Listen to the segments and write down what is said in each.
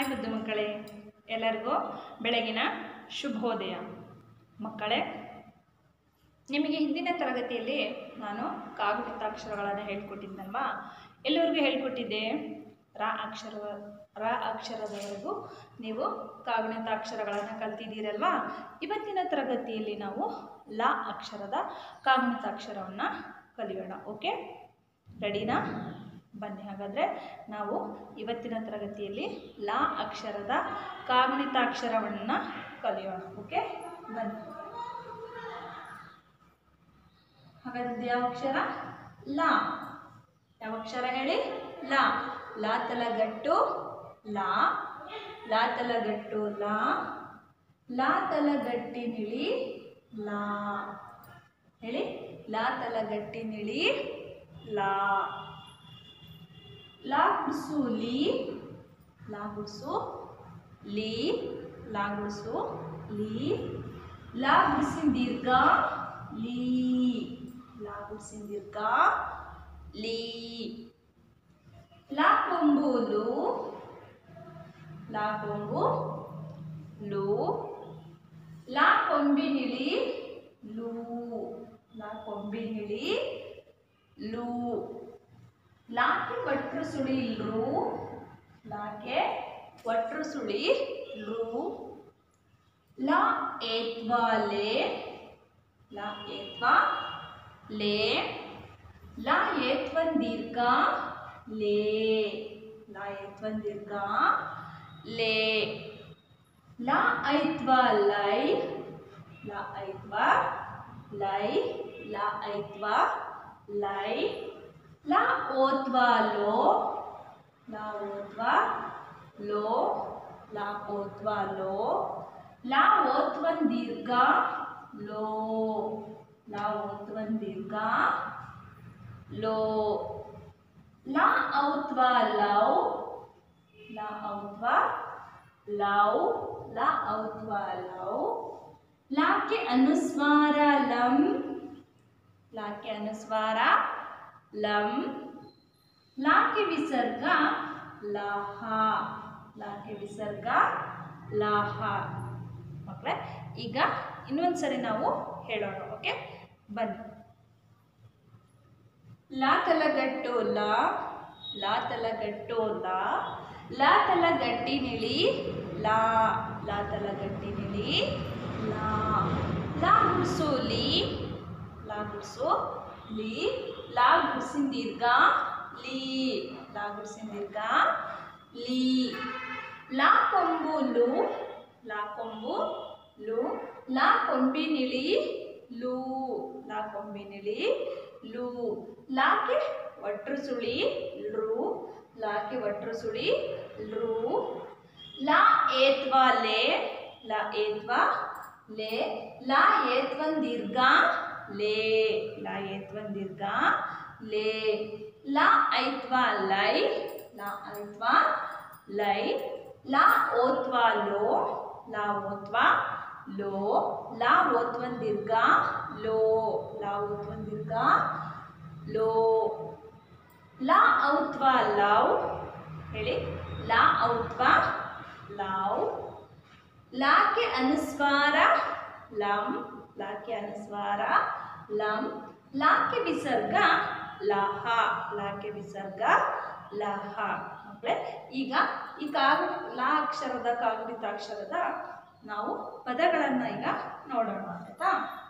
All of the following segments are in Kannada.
ಹಾಯ್ ಬುದ್ಧಿ ಮಕ್ಕಳೇ, ಎಲ್ಲರಿಗೂ ಬೆಳಗಿನ ಶುಭೋದಯ. ಮಕ್ಕಳೇ, ನಿಮಗೆ ಹಿಂದಿನ ತರಗತಿಯಲ್ಲಿ ನಾನು ಕಾಗುಣಿತಾಕ್ಷರಗಳನ್ನು ಹೇಳ್ಕೊಟ್ಟಿದ್ದಲ್ವಾ? ಎಲ್ಲರಿಗೂ ಹೇಳ್ಕೊಟ್ಟಿದ್ದೆ. ರ ಅಕ್ಷರದವರೆಗೂ ನೀವು ಕಾಗುಣಿತಾಕ್ಷರಗಳನ್ನು ಕಲ್ತಿದ್ದೀರಲ್ವಾ? ಇವತ್ತಿನ ತರಗತಿಯಲ್ಲಿ ನಾವು ಲ ಅಕ್ಷರದ ಕಾಗುಣಿತಾಕ್ಷರವನ್ನು ಕಲಿಯೋಣ. ಓಕೆ, ರೆಡಿನಾ? ಬನ್ನಿ, ಹಾಗಾದರೆ ನಾವು ಇವತ್ತಿನ ತರಗತಿಯಲ್ಲಿ ಲ ಅಕ್ಷರದ ಕಾಗುಣಿತಾಕ್ಷರವನ್ನು ಕಲಿಯೋಣ. ಓಕೆ, ಬನ್ನಿ. ಹಾಗಾದ್ರೆ ಯಾವ ಅಕ್ಷರ? ಲ. ಯಾವ ಅಕ್ಷರ ಹೇಳಿ? ಲ. ಲ ತಲಗಟ್ಟು ಲ, ಲ ತಲಗಟ್ಟು ಲ, ಲ ತಲಗಟ್ಟಿ ನಿಳಿ ಲ. ಹೇಳಿ, ಲ ತಲಗಟ್ಟಿ ನಿಳಿ ಲ. ಲ ಗುಡ್ಸು ಲಿ, ಲ ಗುಡ್ಸು ಲಿ, ಲ ಗುಡ್ಸು ಲಿ. ಲ ಗುಡ್ಸಿನ ದೀರ್ಘ ಲೀ, ಲ ಗುಡ್ಸಿನ ದೀರ್ಘ ಲೀ. ಲ ಕೊಂಬು ಲು, ಲ ಕೊಂಬು ಲು. ಲ ಕೊಂಬಿನಿಳಿ ಲೂ, ಲ ಕೊಂಬಿನಿಳಿ ಲೂ. ಲಾಕೆ ಒಟ್ರು ಸುಳಿ ಲು, ಲಾಕೆ ಒಟ್ರು ಸುಳಿ ಲು. ಲ ಏತ್ವಾ ಲೇ, ಲ ಏತ್ವಾ ಲೇ. ಲ ಏತ್ವನ್ ದೀರ್ಘ ಲೇ, ಲ ಏತ್ವನ್ ದೀರ್ಘ ಲೇ. ಲ ಐತ್ವಾ ಲೈ, ಲ ಐತ್ವಾ ಲೈ, ಲ ಐತ್ವಾ ಲೈ. ಲ ಓತ್ವಾ ಲೋ, ಲ ಓತ್ವಾ ಲೋ, ಲ ಓತ್ವಾ ಲೋ. ಲ ಓತ್ವನ್ ದೀರ್ಘ ಲೋ, ಲ ಓತ್ವನ್ ದೀರ್ಘ ಲೋ. ಲ ಔತ್ವಾ ಲೌ, ಲ ಔತ್ವಾ ಲೌ, ಲ ಔತ್ವಾ ಲೌ. ಲಾಕ್ಕೆ ಅನುಸ್ವಾರ ಲಂ, ಲಾಕ್ಕೆ ಅನುಸ್ವಾರ ಲಂ. ಲಾಕ್ಕೆ ವಿಸರ್ಗ ಲಹ, ಲಾಕ್ಕೆ ವಿಸರ್ಗ ಲಹ. ಮಕ್ಕಳೇ, ಈಗ ಇನ್ನೊಂದ್ಸರಿ ನಾವು ಹೇಳೋಣ. ಓಕೆ, ಬನ್ನಿ. ಲ ತಲಗಟ್ಟು ಲ, ಲ ತಲಗಟ್ಟು ಲ, ಲ ತಲಗಟ್ಟಿ ನಿಳಿ ಲ, ಲ ತಲಗಟ್ಟಿ ನಿಳಿ ಲ. ಲ ಗುಡ್ಸು ಲಿ, ಲ ಗುಡ್ಸು ಲಿ. ಲ ಗುಡ್ಸಿನ ದೀರ್ಘ ಲೀ, ಲ ಗುಡ್ಸಿನ ದೀರ್ಘ ಲೀ. ಲ ಕೊಂಬು ಲು, ಲ ಕೊಂಬು ಲು. ಲ ಕೊಂಬಿನಿಳಿ ಲೂ, ಲ ಕೊಂಬಿನಿಳಿ ಲೂ. ಲಾಕೆ ಒಟ್ರು ಸುಳಿ ರು, ಲಾಕೆ ಒಟ್ರು ಸುಳಿ ರು. ಲ ಏತ್ವಾ ಲೇ, ಲ ಏತ್ವಾ ಲೇ. ಲ ಏತ್ವನ್ ದೀರ್ಘ ಲೇ, ಲ ಏತ್ವನ್ ದೀರ್ಘ ಲೇ. ಲ ಐತ್ವಾ ಲೈ, ಲ ಐತ್ವಾ ಲೈ. ಲ ಓತ್ವಾ ಲೋ, ಲ ಓತ್ವಾ ಲೋ. ಲ ಓತ್ವನ್ ದೀರ್ಘ ಲೋ, ಲ ಓತ್ವನ್ ದೀರ್ಘ ಲೋ. ಲ ಔತ್ವಾ ಲೌ, ಹೇಳಿ, ಲ ಔತ್ವಾ ಲೌ. ಲಾಕೆ ಅನುಸ್ವಾರ ಲಂ, ಲಾಕೆ ಅನುಸ್ವಾರ ಲಂ. ಲಾಕೆ ವಿಸರ್ಗ ಲಹ, ಲಾಕೆ ವಿಸರ್ಗ ಲಹ. ಮಕ್ಕಳೇ, ಈಗ ಈ ಲ ಅಕ್ಷರದ ಕಾಗುಣಿತಾಕ್ಷರದ ನಾವು ಪದಗಳನ್ನು ಈಗ ನೋಡೋಣ. ಆಯ್ತಾ?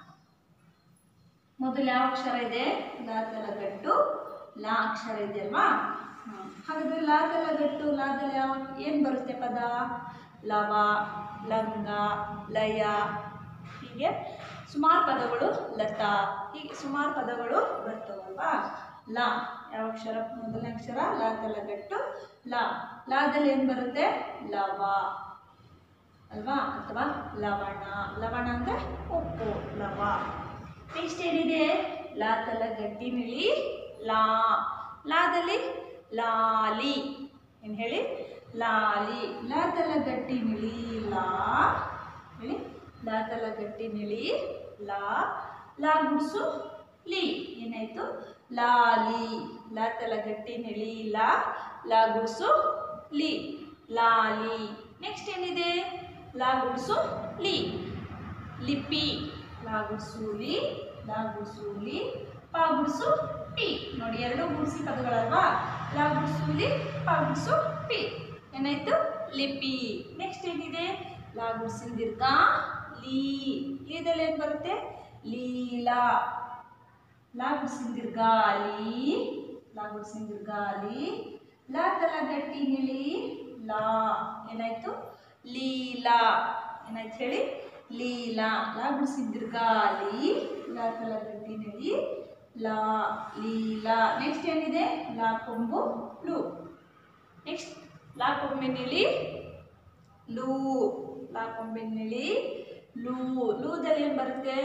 ಮೊದಲು ಯಾವ ಅಕ್ಷರ ಇದೆ? ಲ ತಲಗಟ್ಟು ಲ ಅಕ್ಷರ ಇದೆ ಅಲ್ವಾ? ಹಾಗಾದ್ರೆ ಲ ತಲಗಟ್ಟು ಲಾದಲ್ಲಿ ಏನು ಬರುತ್ತೆ ಪದ? ಲವ, ಲಂಗ, ಲಯ, ಹೀಗೆ ಸುಮಾರು ಪದಗಳು, ಲತಾ, ಹೀಗೆ ಸುಮಾರು ಪದಗಳು ಬರ್ತವಲ್ವಾ? ಲ ಯಾವ ಅಕ್ಷರ? ಮೊದಲನೇ ಅಕ್ಷರ ಲ ತಲಗಟ್ಟು ಲ. ಲಾದಲ್ಲಿ ಏನು ಬರುತ್ತೆ? ಲವ ಅಲ್ವಾ? ಅಥವಾ ಲವಣ. ಲವಣ ಅಂದರೆ ಉಪ್ಪು, ಲವ. ನೆಕ್ಸ್ಟ್ ಏನಿದೆ? ಲ ತಲಗಟ್ಟಿ ನಿಳಿ ಲಾ. ಲಾದಲ್ಲಿ ಲಾಲಿ. ಏನು ಹೇಳಿ? ಲಾಲಿ. ಲ ತಲಗಟ್ಟಿ ನಿಳಿ ಲಾ, ಹೇಳಿ, ಲ ತಲಗಟ್ಟಿ ನಿಳಿ ಲಾ. ಲ ಗುಡ್ಸು ಲಿ, ಏನಾಯಿತು? ಲಾಲಿ. ಲ ತಲಗಟ್ಟಿ ನಿಳಿ ಲಾ, ಲ ಗುಡ್ಸು ಲಿ. ಲಾಲಿ. ನೆಕ್ಸ್ಟ್ ಏನಿದೆ? ಲಾ ಗುಡ್ಸು ಲಿ, ಲಿಪಿ. ಲಾ ಗುಡ್ಸು ಲಿ, ಲಾ ಗುಡ್ಸು ಲಿ, ಪಾ ಗುಡ್ಸು ಪಿ. ನೋಡಿ, ಎರಡು ಗುಡ್ಸಿ ಪದಗಳಲ್ವಾ? ಲಾ ಗುಡ್ಸು ಲಿ, ಪಾ ಗುಡ್ಸು ಪಿ. ಏನಾಯ್ತು? ಲಿಪಿ. ನೆಕ್ಸ್ಟ್ ಏನಿದೆ? ಲಾ ಗುಡ್ಸಿನ ದೀರ್ಘ ಲೀ. ಲೀದಲ್ಲಿ ಏನು ಬರುತ್ತೆ? ಲೀಲಾ. ಲಾ ಗುಡ್ಸಿನ ದೀರ್ಘ ಲೀ, ಲಾ ಗುಡ್ಸಿನ ದೀರ್ಘ ಲೀ, ಲಾ ತಲ ಗಟ್ಟಿ ನಿಳಿ ಲಾ. ಏನಾಯ್ತು? ಲೀಲಾ. ಏನಾಯ್ತು ಹೇಳಿ? ಲೀಲಾ. ಲಾ ಗುಡ್ಸಿನ ದೀರ್ಘ ಲೀ, ಲಾ ತಲ ಗಟ್ಟಿ ನಿಳಿ ಲಾ, ಲೀಲಾ. ನೆಕ್ಸ್ಟ್ ಏನಿದೆ? ಲಾ ಕೊಂಬು ಲು. ನೆಕ್ಸ್ಟ್ ಲಾ ಕೊಂಬಿನಿಳಿ ಲೂ. ಲಾ ಕೊಂಬಿನಿಳಿ ಲೂ. ಲೂದಲ್ಲಿ ಏನು ಬರುತ್ತೆ?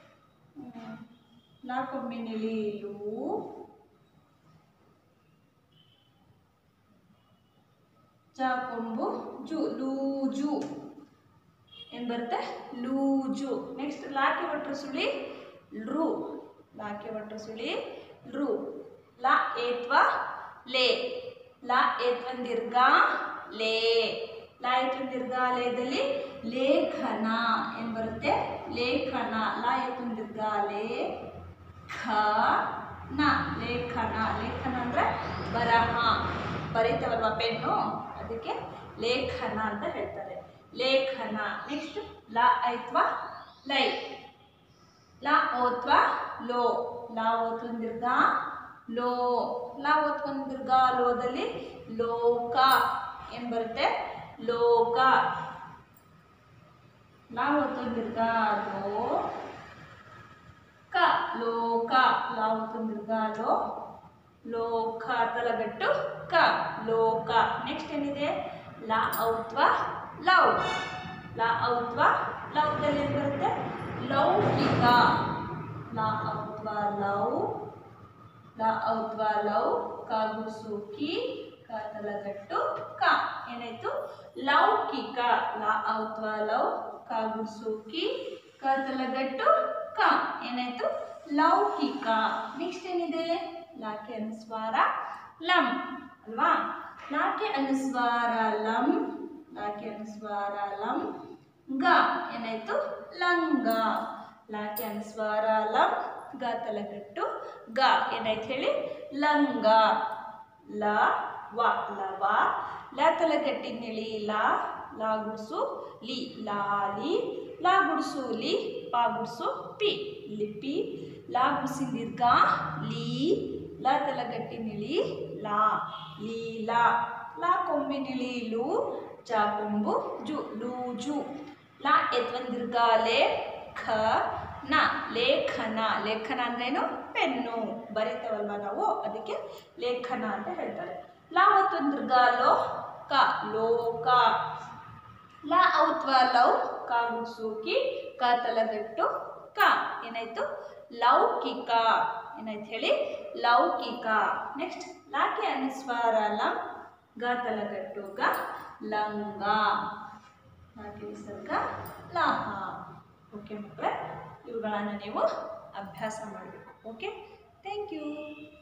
ಲಾ ಕೊಂಬಿನಿಳಿ ಲೂ, ಚ ಕೊಂಬು ಜು, ಲೂಜು. ಏನು ಬರುತ್ತೆ? ಲೂಜು. ನೆಕ್ಸ್ಟ್ ಲಾಕೆ ಒಟ್ರು ಸುಳಿ ರು. ಲಾಕೆ ಒಟ್ರು ಸುಳಿ ರು. ಲಾ ಏತ್ವ ಲೇ. ಲಾ ಏತ್ವನ್ ದೀರ್ಘ ಲೇ. ಲಾ ಏತ್ವನ್ ದೀರ್ಘ ಲೇದಲ್ಲಿ ಲೇಖನ. ಏನು ಬರುತ್ತೆ? ಲೇಖನ. ಲಾ ಏತ್ವನ್ ದೀರ್ಘ ಲೇ ಖ ನ, ಲೇಖನ. ಲೇಖನ ಅಂದರೆ ಬರಹ. ಬರೀತವಲ್ವ ಪೆನ್ನು, ಅದಕ್ಕೆ ಲೇಖನ ಅಂತ ಹೇಳ್ತಾರೆ. ಲೇಖನ. ನೆಕ್ಸ್ಟ್ ಲಾ ಐತ್ವ ಲೈ. ಲಾ ಓತ್ವ ಲೋ. ಲಾ ಓತ್ವನ್ ದೀರ್ಘ ಲೋ. ಲಾ ಓತ್ವನ್ ದೀರ್ಘ ಲೋದಲ್ಲಿ ಲೋಕ. ಏನು ಬರುತ್ತೆ? ಲೋಕ. ಲಾ ಓತ್ವನ್ ದೀರ್ಘ ಲೋ ಕ, ಲೋಕ. ಲಾ ಓತ್ವನ್ ದೀರ್ಘ ಲೋ, ಲೋಕ. ತಲಗಟ್ಟು ಕ, ಲೋಕ. ನೆಕ್ಸ್ಟ್ ಏನಿದೆ? ಲಾ ಔತ್ವ ಲವ್. ಲಾ ಔತ್ವ ಲವ್ದಲ್ಲಿ ಏನು ಬರುತ್ತೆ? ಲೌಕಿಕ. ಲಾ ಔತ್ವ ಲವ್, ಲಾ ಔತ್ವ ಲವ್, ಕ ಗುಡ್ಸು ಕಿ, ಕ ತಲಗಟ್ಟು ಕ. ಏನಾಯ್ತು? ಲೌಕಿಕ. ಲಾ ಔತ್ವ ಲವ್, ಕ ಗುಡ್ಸು ಕಿ, ಕ ತಲಗಟ್ಟು ಕ. ಏನಾಯ್ತು? ಲೌಕಿಕ. ನೆಕ್ಸ್ಟ್ ಏನಿದೆ? ಲಾಕೆ ಅನುಸ್ವಾರ ಲಂ ಅಲ್ವಾ? ಲಾಕೆ ಅನುಸ್ವಾರ ಲಂ, ಲಾಕೆ ಅನುಸ್ವಾರ ಲಂ ಗ. ಏನಾಯ್ತು? ಲಂಗ. ಲಾಕೆ ಅನುಸ್ವಾರ ಲಂ, ಗ ತಲಗಟ್ಟು ಗ. ಏನಾಯ್ತು ಹೇಳಿ? ಲಂಗ. ಲ ವ ಲವ. ಲ ತಲಗಟ್ಟಿ ನಿಳಿ ಲಾ, ಲಾ ಗುಡ್ಸು ಲಿ ಲಾಲಿ, ಲಾ ಗುಡ್ಸು ಲಿ, ಪಾ ಗುಡ್ಸು ಪಿ, ಲಿಪಿ. ಲಾ ಗುಡ್ಸಿನ ದೀರ್ಘ ಲೀ, ಲಾ ತಲಗಟ್ಟಿ ನಿಳಿ ಲಾ, ಲೀಲಾ. ಲಾ ಕೊಂಬಿನಿಳಿ ಲು, ಚ ಕೊಂಬು ಜು, ಲೂಜು. ಲಾ ಎತ್ವನ್ ದೀರ್ಘ ಲೇ ಖ ನ, ಲೇಖನ. ಲೇಖನ ಅಂದ್ರೇನು? ಪೆನ್ನು. ಬರೀತವಲ್ವ ನಾವು, ಅದಕ್ಕೆ ಲೇಖನ ಅಂತ ಹೇಳ್ತಾರೆ. ಲಾ ಒತ್ವನ್ ದೀರ್ಘ ಲೋ ಕ, ಲೋಕ. ಲಾ ಔತ್ವ ಲವ್, ಕ ಗುಡ್ಸು ಕಿ, ಕ ತಲಗಟ್ಟು ಕ. ಏನಾಯ್ತು? ಲೌಕಿಕ. ಏನಾಯ್ತು ಹೇಳಿ? ಲೌಕಿಕ. ನೆಕ್ಸ್ಟ್ ಲಾಕೆ ಅನುಸ್ವಾರ ಲಂ, ಗ ತಲಗಟ್ಟು ಗ, ಲಂಗ. ಲಾಕೆ ವಿಸರ್ಗ ಲಹ. ಓಕೆ ಮಕ್ಕಳೇ, ಇವುಗಳನ್ನು ನೀವು ಅಭ್ಯಾಸ ಮಾಡಬೇಕು. Okay, thank you.